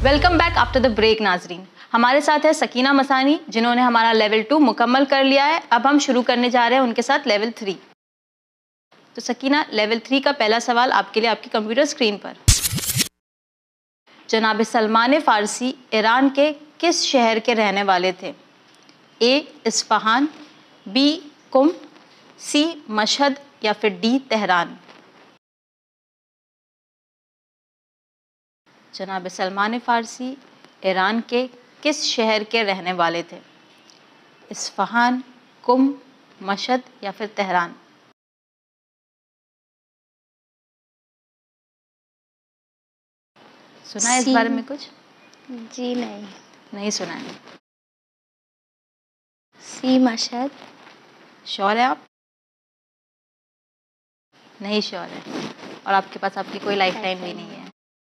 Welcome back after the break नाजरीन। हमारे साथ है सकीना मसानी जिन्होंने हमारा लेवल 2 मुकम्मल कर लिया है। अब हम शुरू करने जा रहे हैं उनके साथ लेवल 3। तो सकीना, लेवल 3 का पहला सवाल आपके लिए आपकी कंप्यूटर स्क्रीन पर। जनाब सलमान फ़ारसी ईरान के किस शहर के रहने वाले थे? ए इस्फहान, बी कुम, सी मशहद या फिर डी तेहरान। जनाब सलमान फ़ारसी ईरान के किस शहर के रहने वाले थे? इस्फहान, कुम, मशहद या फिर तेहरान। सुना है इस बारे में कुछ? जी नहीं सुना है। सी मशहद। श्योर है आप? नहीं श्योर है और आपके पास आपकी कोई लाइफ टाइम भी नहीं है,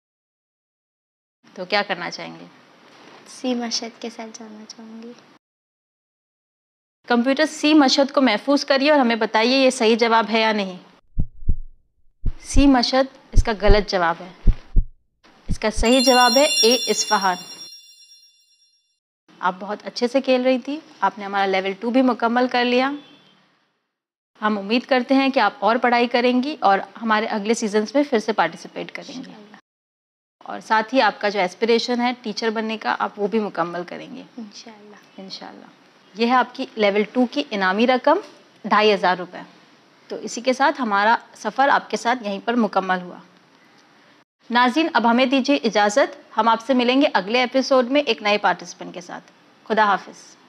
तो क्या करना चाहेंगे? सी मशहद के साथ जाना चाहूँगी। कंप्यूटर सी मशहद को महफूज करिए और हमें बताइए ये सही जवाब है या नहीं। सी मशहद इसका गलत जवाब है। इसका सही जवाब है ए इस्फहान। आप बहुत अच्छे से खेल रही थी, आपने हमारा लेवल 2 भी मुकम्मल कर लिया। हम उम्मीद करते हैं कि आप और पढ़ाई करेंगी और हमारे अगले सीजन्स में फिर से पार्टिसिपेट करेंगी और साथ ही आपका जो एस्पिरेशन है टीचर बनने का, आप वो भी मुकम्मल करेंगे इंशाल्लाह। ये है आपकी लेवल 2 की इनामी रकम 2500 रुपये। तो इसी के साथ हमारा सफ़र आपके साथ यहीं पर मुकम्मल हुआ। नाज़रीन, अब हमें दीजिए इजाज़त। हम आपसे मिलेंगे अगले एपिसोड में एक नए पार्टिसिपेंट के साथ। खुदा हाफिज़।